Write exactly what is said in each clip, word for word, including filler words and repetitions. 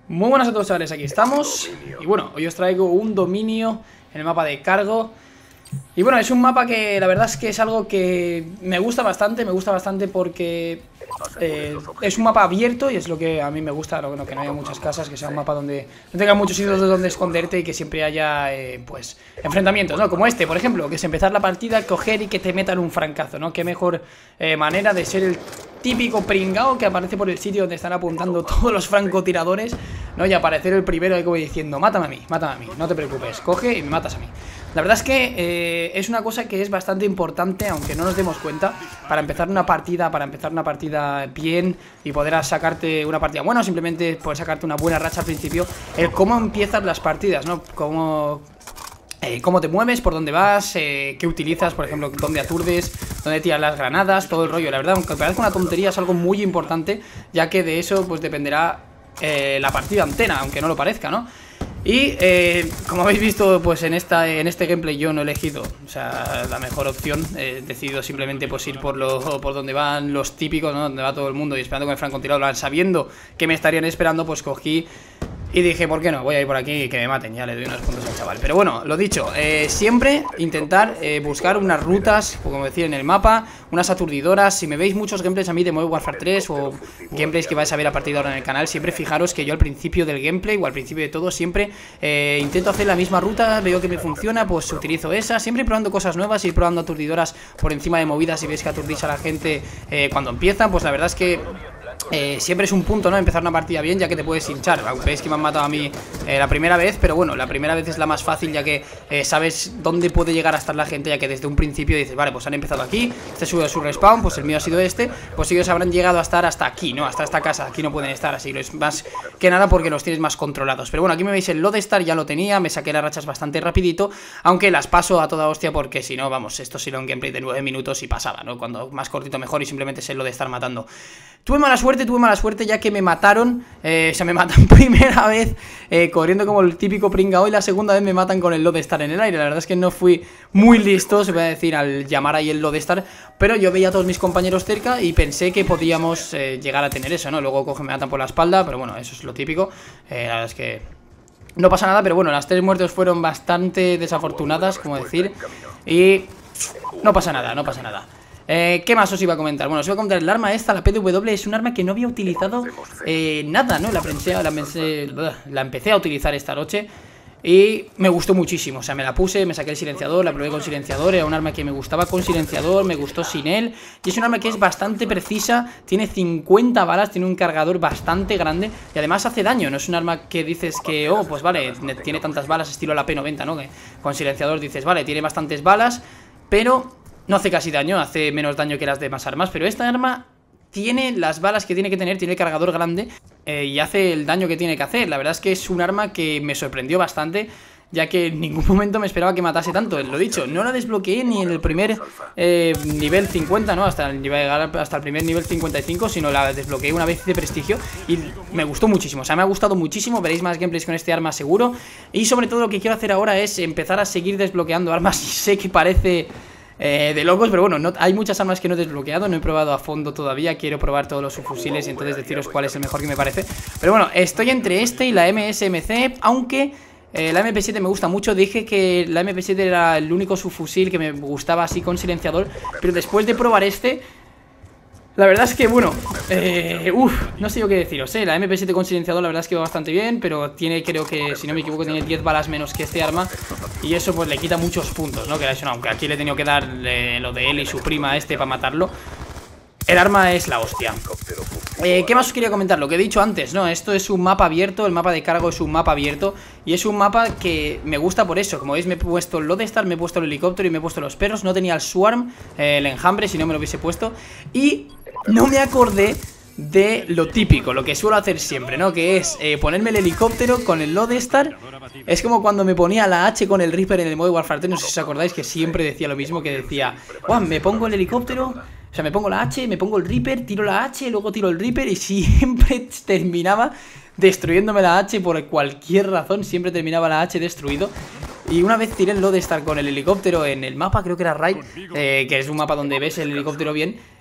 Muy buenas a todos, chavales, aquí estamos. Y bueno, hoy os traigo un dominio en el mapa de cargo. Y bueno, es un mapa que la verdad es que es algo que me gusta bastante, me gusta bastante porque eh, es un mapa abierto y es lo que a mí me gusta, lo, que no haya muchas casas, que sea un mapa donde no tenga muchos sitios donde esconderte y que siempre haya, eh, pues, enfrentamientos, ¿no? Como este, por ejemplo, que es empezar la partida, coger y que te metan un francazo, ¿no? Qué mejor eh, manera de ser el típico pringao que aparece por el sitio donde están apuntando todos los francotiradores, ¿no? Y aparecer el primero ahí como diciendo, mátame a mí, mátame a mí, no te preocupes, coge y me matas a mí. La verdad es que eh, es una cosa que es bastante importante, aunque no nos demos cuenta, para empezar una partida, para empezar una partida bien y poder sacarte una partida buena o simplemente poder sacarte una buena racha al principio, el cómo empiezas las partidas, ¿no? Cómo... Eh, cómo te mueves, por dónde vas, eh, qué utilizas, por ejemplo, dónde aturdes, dónde tiras las granadas, todo el rollo. La verdad, aunque parezca una tontería, es algo muy importante, ya que de eso pues dependerá eh, la partida entera, aunque no lo parezca, ¿no? Y eh, como habéis visto, pues en esta en este gameplay yo no he elegido, o sea, la mejor opción. He decidido simplemente pues ir por lo, por donde van los típicos, ¿no? Donde va todo el mundo y esperando con el francotirador, sabiendo que me estarían esperando, pues cogí y dije, ¿por qué no? Voy a ir por aquí y que me maten, ya le doy unos puntos al chaval. Pero bueno, lo dicho, eh, siempre intentar eh, buscar unas rutas, como decir, en el mapa, unas aturdidoras. Si me veis muchos gameplays a mí de Modern Warfare tres o gameplays que vais a ver a partir de ahora en el canal, siempre fijaros que yo al principio del gameplay o al principio de todo siempre eh, intento hacer la misma ruta, veo que me funciona, pues utilizo esa, siempre probando cosas nuevas y probando aturdidoras por encima de movidas. Y veis que aturdís a la gente eh, cuando empiezan, pues la verdad es que Eh, siempre es un punto, ¿no? Empezar una partida bien, ya que te puedes hinchar. Veis que me han matado a mí eh, la primera vez, pero bueno, la primera vez es la más fácil, ya que eh, sabes dónde puede llegar a estar la gente, ya que desde un principio dices, vale, pues han empezado aquí, este sube su respawn, pues el mío ha sido este, pues ellos habrán llegado a estar hasta aquí, ¿no? Hasta esta casa, aquí no pueden estar, así es más que nada porque los tienes más controlados. Pero bueno, aquí me veis el Lodestar, ya lo tenía, me saqué las rachas bastante rapidito, aunque las paso a toda hostia porque si no, vamos, esto sería un gameplay de nueve minutos y pasaba, ¿no? Cuando más cortito mejor y simplemente es el Lodestar matando. Tuve mala suerte, tuve mala suerte ya que me mataron, eh, o sea, me matan primera vez eh, corriendo como el típico pringao y la segunda vez me matan con el Lodestar en el aire. La verdad es que no fui muy listo, se puede decir, al llamar ahí el Lodestar, pero yo veía a todos mis compañeros cerca y pensé que podíamos eh, llegar a tener eso, ¿no? Luego coge, me matan por la espalda, pero bueno, eso es lo típico, eh, la verdad es que no pasa nada, pero bueno, las tres muertes fueron bastante desafortunadas, como decir, y no pasa nada, no pasa nada. Eh, ¿Qué más os iba a comentar? Bueno, os iba a comentar el arma esta, la P W, es un arma que no había utilizado eh, nada, ¿no? La, pensé, la, pensé, la empecé a utilizar esta noche y me gustó muchísimo, o sea, me la puse, me saqué el silenciador, la probé con silenciador, era un arma que me gustaba con silenciador, me gustó sin él, y es un arma que es bastante precisa, tiene cincuenta balas, tiene un cargador bastante grande, y además hace daño, no es un arma que dices que, oh, pues vale, tiene tantas balas estilo la P noventa, ¿no? Que con silenciador dices, vale, tiene bastantes balas, pero no hace casi daño, hace menos daño que las demás armas. Pero esta arma tiene las balas que tiene que tener, tiene el cargador grande eh, y hace el daño que tiene que hacer. La verdad es que es un arma que me sorprendió bastante, ya que en ningún momento me esperaba que matase tanto. Lo dicho, no la desbloqueé ni en el primer eh, nivel cincuenta, ¿no? Hasta el, llegar hasta el primer nivel cincuenta y cinco, sino la desbloqueé una vez de prestigio y me gustó muchísimo, o sea, me ha gustado muchísimo. Veréis más gameplays con este arma seguro. Y sobre todo lo que quiero hacer ahora es empezar a seguir desbloqueando armas. Y sé que parece Eh, de locos, pero bueno, no, hay muchas armas que no he desbloqueado, no he probado a fondo todavía, quiero probar todos los subfusiles y entonces deciros cuál es el mejor que me parece. Pero bueno, estoy entre este y la M S M C, aunque eh, la M P siete me gusta mucho. Dije que la M P siete era el único subfusil que me gustaba así con silenciador, pero después de probar este, la verdad es que, bueno, eh, uff, no sé yo qué deciros, eh. La M P siete con silenciador la verdad es que va bastante bien, pero tiene, creo que, si no me equivoco, tiene diez balas menos que este arma. Y eso pues le quita muchos puntos, ¿no? Que eso, aunque aquí le he tenido que dar eh, lo de él y su prima a este para matarlo. El arma es la hostia. eh, ¿Qué más os quería comentar? Lo que he dicho antes, ¿no? Esto es un mapa abierto, el mapa de cargo es un mapa abierto. Y es un mapa que me gusta por eso. Como veis me he puesto el Lodestar, me he puesto el helicóptero y me he puesto los perros. No tenía el Swarm, eh, el enjambre, si no me lo hubiese puesto. Y no me acordé de lo típico, lo que suelo hacer siempre, ¿no? Que es eh, ponerme el helicóptero con el Lodestar. Es como cuando me ponía la H con el Reaper en el Modern Warfare tres. No sé si os acordáis que siempre decía lo mismo, que decía, oh, me pongo el helicóptero, o sea, me pongo la H, me pongo el Reaper, tiro la H, luego tiro el Reaper. Y siempre terminaba destruyéndome la H por cualquier razón. Siempre terminaba la H destruido. Y una vez tiré el Lodestar con el helicóptero en el mapa, creo que era Raid, eh, que es un mapa donde ves el helicóptero bien.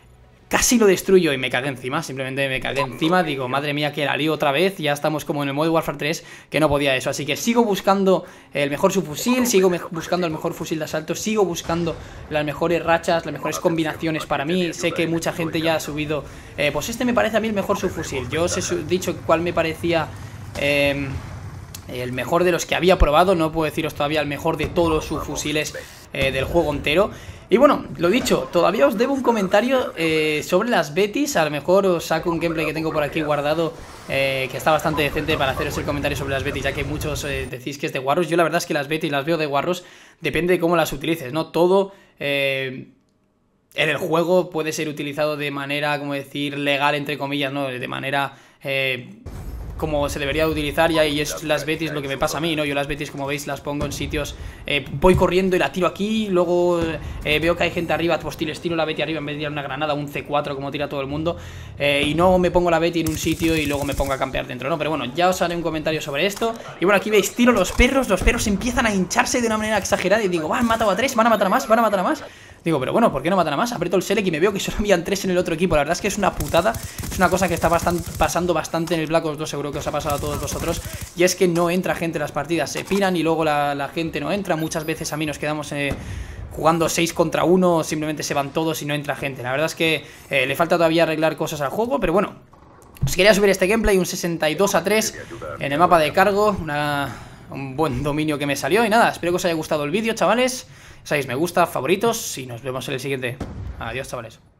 casi lo destruyo y me cagué encima, simplemente me cagué encima, digo, madre mía, que la lío otra vez, ya estamos como en el Modern Warfare tres, que no podía eso, así que sigo buscando el mejor subfusil, sigo me buscando el mejor fusil de asalto, sigo buscando las mejores rachas, las mejores combinaciones para mí, sé que mucha gente ya ha subido, eh, pues este me parece a mí el mejor subfusil, yo os he dicho cuál me parecía... Eh, el mejor de los que había probado, no puedo deciros todavía el mejor de todos los subfusiles eh, del juego entero. Y bueno, lo dicho, todavía os debo un comentario eh, sobre las Betis. A lo mejor os saco un gameplay que tengo por aquí guardado eh, que está bastante decente para haceros el comentario sobre las Betis, ya que muchos eh, decís que es de guarros. Yo la verdad es que las Betis las veo de guarros, depende de cómo las utilices, ¿no? Todo... Eh, en el juego puede ser utilizado de manera, como decir, legal, entre comillas, ¿no? De manera... Eh, como se debería utilizar, y ahí es las Betis lo que me pasa a mí, ¿no? Yo las Betis, como veis, las pongo en sitios, eh, voy corriendo y la tiro aquí, luego eh, veo que hay gente arriba, pues tiro la Betty arriba en vez de tirar una granada, un ce cuatro como tira todo el mundo, eh, y no me pongo la Betty en un sitio y luego me pongo a campear dentro, ¿no? Pero bueno, ya os haré un comentario sobre esto. Y bueno, aquí veis, tiro los perros, los perros empiezan a hincharse de una manera exagerada y digo, van, han matado a tres, van a matar a más, van a matar a más. Digo, pero bueno, ¿por qué no matan a más? Aprieto el select y me veo que solo habían tres en el otro equipo. La verdad es que es una putada. Es una cosa que está bastante, pasando bastante en el Black Ops dos, seguro que os ha pasado a todos vosotros. Y es que no entra gente en las partidas. Se piran y luego la, la gente no entra. Muchas veces a mí nos quedamos eh, jugando seis contra uno. Simplemente se van todos y no entra gente. La verdad es que eh, le falta todavía arreglar cosas al juego, pero bueno. Os quería subir este gameplay, un sesenta y dos a tres en el mapa de cargo. Una, un buen dominio que me salió. Y nada, espero que os haya gustado el vídeo, chavales. Sabéis, me gusta, favoritos y nos vemos en el siguiente. Adiós, chavales.